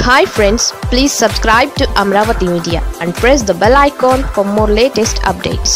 Hi friends, please subscribe to Amaravathi Media and press the bell icon for more latest updates.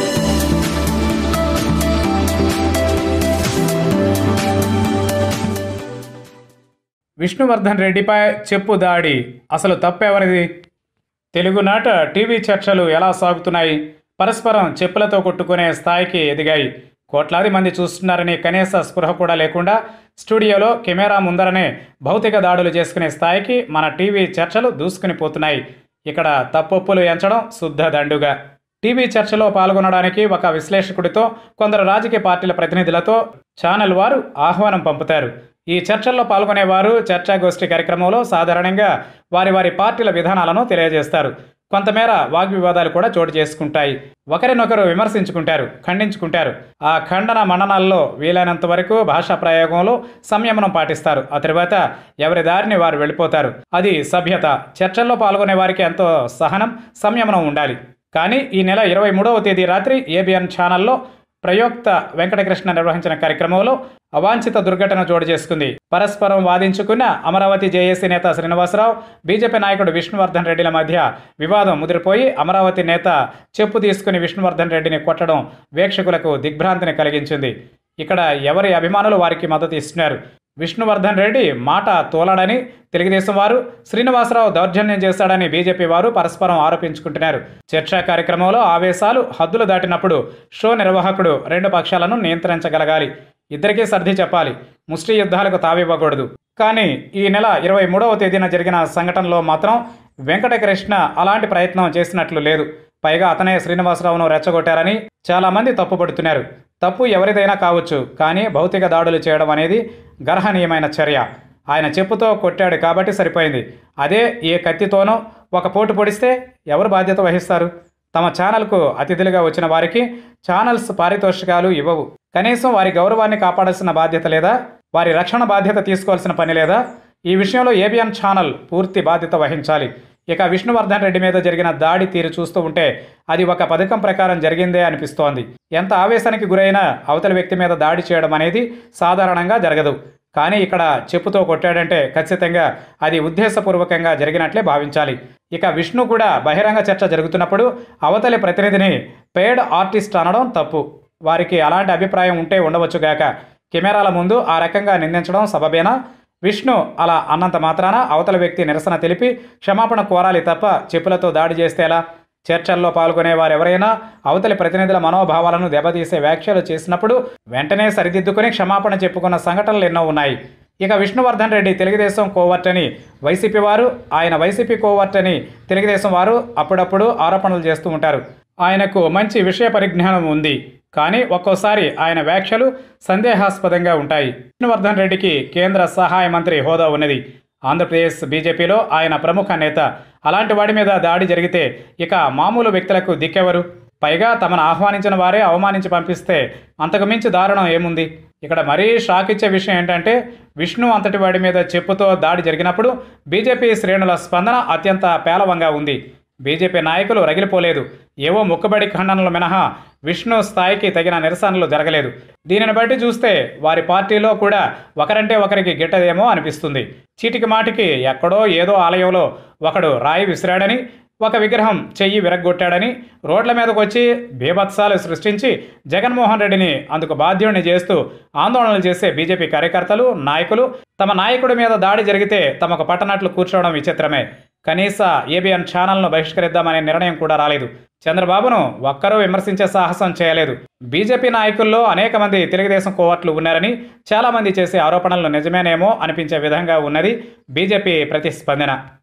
Vishnuvardhan రెడ్డిపై చెప్పు దాడి అసలు తప్పెవరిది? తెలుగునాట TV చర్చలు ఎలా సాగుతున్నాయి? పరస్పరం చెప్పులతో కొట్టుకునే స్థాయికి ఎదిగాయి. కోట్లాది మంది చూస్తున్నారని కనీస స్పృహ కూడా లేకుండా స్టూడియోలో కెమెరా ముందరనే భౌతిక దాడులు చేసుకునే స్థాయికి మన టీవీ చర్చలు దూసుకుని పోతున్నాయి. ఇక్కడ తప్పొప్పులు ఎంచడం శుద్ధ దండుగా. టీవీ చర్చలో పాల్గొనడానికి ఒక విశ్లేషకుడితో, కొందరు రాజకీయ పార్టీల ప్రతినిధులతో ఛానల్ వారు ఆహ్వానం పంపుతారు. ఈ చర్చల్లో పాల్గొనేవారు చర్చాగోష్ఠి కార్యక్రమంలో సాధారణంగా వారి పార్టీల విధానాలను తెలియజేస్తారు. కొంతమేర వాగ్వివాదాలు కూడా చోటు చేసుకుంటాయి. ఒకరినొకరు విమర్శించుకుంటారు, ఖండించుకుంటారు. ఆ ఖండన మండనాల్లో వీలైనంత వరకు భాషా ప్రయోగంలో సంయమనం పాటిస్తారు. ఆ తర్వాత ఎవరి దారిని వారు వెళ్ళిపోతారు. అది సభ్యత. చర్చల్లో పాల్గొనే వారికి ఎంతో సహనం, సంయమనం ఉండాలి. కానీ ఈ నెల 23వ తేదీ రాత్రి ఏబిఎన్ ఛానల్లో ప్రయోక్త వెంకటకృష్ణ నిర్వహించిన కార్యక్రమంలో అవాంఛిత దుర్ఘటన చోటు చేసుకుంది. పరస్పరం వాదించుకున్న అమరావతి జేఏసీ నేత శ్రీనివాసరావు, బీజేపీ నాయకుడు విష్ణువర్ధన్ రెడ్డిల మధ్య వివాదం ముదిరిపోయి అమరావతి నేత చెప్పు తీసుకుని విష్ణువర్ధన్ రెడ్డిని కొట్టడం వీక్షకులకు దిగ్భ్రాంతిని కలిగించింది. ఇక్కడ ఎవరి అభిమానులు వారికి మద్దతు ఇస్తున్నారు. విష్ణువర్ధన్ రెడ్డి మాట తోలడని తెలుగుదేశం వారు, శ్రీనివాసరావు దౌర్జన్యం చేశాడని బీజేపీ వారు పరస్పరం ఆరోపించుకుంటున్నారు. చర్చా కార్యక్రమంలో ఆవేశాలు హద్దులు దాటినప్పుడు షో నిర్వాహకుడు రెండు పక్షాలను నియంత్రించగలగాలి. ఇద్దరికీ సర్ది చెప్పాలి. ముష్టి యుద్ధాలకు తావివ్వకూడదు. కానీ ఈ నెల 23వ తేదీన జరిగిన సంఘటనలో మాత్రం వెంకటకృష్ణ అలాంటి ప్రయత్నం చేసినట్లు లేదు. పైగా అతనే శ్రీనివాసరావును రెచ్చగొట్టారని చాలామంది తప్పుపడుతున్నారు. తప్పు ఎవరిదైనా కావచ్చు, కానీ భౌతిక దాడులు చేయడం అనేది గర్హనీయమైన చర్య. ఆయన చెప్పుతో కొట్టాడు కాబట్టి సరిపోయింది. అదే ఏ కత్తితోనో ఒక పోటు పొడిస్తే ఎవరు బాధ్యత వహిస్తారు? తమ ఛానల్కు అతిథులుగా వచ్చిన వారికి ఛానల్స్ పారితోషికాలు ఇవ్వవు. కనీసం వారి గౌరవాన్ని కాపాడాల్సిన బాధ్యత లేదా? వారి రక్షణ బాధ్యత తీసుకోవాల్సిన పని లేదా? ఈ విషయంలో ఏబిఎన్ ఛానల్ పూర్తి బాధ్యత వహించాలి. ఇక విష్ణువర్ధన్ రెడ్డి మీద జరిగిన దాడి తీరు చూస్తూ ఉంటే అది ఒక పథకం ప్రకారం జరిగిందే అనిపిస్తోంది. ఎంత ఆవేశానికి గురైనా అవతలి వ్యక్తి మీద దాడి చేయడం అనేది సాధారణంగా జరగదు. కానీ ఇక్కడ చెప్పుతో కొట్టాడంటే ఖచ్చితంగా అది ఉద్దేశపూర్వకంగా జరిగినట్లే భావించాలి. ఇక విష్ణు కూడా బహిరంగ చర్చ జరుగుతున్నప్పుడు అవతలి ప్రతినిధిని పెయిడ్ ఆర్టిస్ట్ అనడం తప్పు. వారికి అలాంటి అభిప్రాయం ఉంటే ఉండవచ్చుగాక. కెమెరాల ముందు ఆ రకంగా నిందించడం సబబేనా? విష్ణు అలా అన్నంత మాత్రాన అవతల వ్యక్తి నిరసన తెలిపి క్షమాపణ కోరాలి తప్ప చెప్పులతో దాడి చేస్తే ఎలా? చర్చల్లో పాల్గొనే వారెవరైనా అవతలి ప్రతినిధుల మనోభావాలను దెబ్బతీసే వ్యాఖ్యలు చేసినప్పుడు వెంటనే సరిదిద్దుకుని క్షమాపణ చెప్పుకున్న సంఘటనలు ఎన్నో ఉన్నాయి. ఇక విష్ణువర్ధన్ రెడ్డి తెలుగుదేశం కోవర్ట్ అని వైసీపీ వారు, ఆయన వైసీపీ కోవర్ట్ అని తెలుగుదేశం వారు అప్పుడప్పుడు ఆరోపణలు చేస్తూ ఉంటారు. ఆయనకు మంచి విషయ పరిజ్ఞానం ఉంది. కానీ ఒక్కోసారి ఆయన వ్యాఖ్యలు సందేహాస్పదంగా ఉంటాయి. విష్ణువర్ధన్ రెడ్డికి కేంద్ర సహాయ మంత్రి హోదా ఉన్నది. ఆంధ్రప్రదేశ్ బీజేపీలో ఆయన ప్రముఖ నేత. అలాంటి వాడి మీద దాడి జరిగితే ఇక మామూలు వ్యక్తులకు దిక్కెవరు? పైగా తమను ఆహ్వానించిన వారే అవమానించి పంపిస్తే అంతకు మించి దారుణం ఏముంది? ఇక్కడ మరీ షాక్ ఇచ్చే విషయం ఏంటంటే విష్ణు అంతటి వాడి మీద చెప్పుతో దాడి జరిగినప్పుడు బీజేపీ శ్రేణుల స్పందన అత్యంత పేలవంగా ఉంది. బీజేపీ నాయకులు రగిలిపోలేదు. ఏవో మొక్కుబడి ఖండనలు మినహా విష్ణు స్థాయికి తగిన నిరసనలు జరగలేదు. దీనిని బట్టి చూస్తే వారి పార్టీలో కూడా ఒకరంటే ఒకరికి గిట్టదేమో అనిపిస్తుంది. చీటికి మాటికి ఎక్కడో ఏదో ఆలయంలో ఒకడు రాయి విసిరాడని, ఒక విగ్రహం చెయ్యి విరగ్గొట్టాడని రోడ్ల మీదకు వచ్చి బీభత్సాలు సృష్టించి జగన్మోహన్ రెడ్డిని అందుకు బాధ్యుడిని చేస్తూ ఆందోళనలు చేసే బీజేపీ కార్యకర్తలు, నాయకులు తమ నాయకుడి మీద దాడి జరిగితే తమకు పట్టనట్లు కూర్చోవడం విచిత్రమే. కనీస ఏబిఎన్ ఛానల్ను బహిష్కరిద్దామనే నిర్ణయం కూడా రాలేదు. చంద్రబాబును ఒక్కరూ విమర్శించే సాహసం చేయలేదు. బీజేపీ నాయకుల్లో అనేక మంది తెలుగుదేశం కోవర్ట్లు ఉన్నారని చాలామంది చేసే ఆరోపణలు నిజమేనేమో అనిపించే విధంగా ఉన్నది బీజేపీ ప్రతిస్పందన.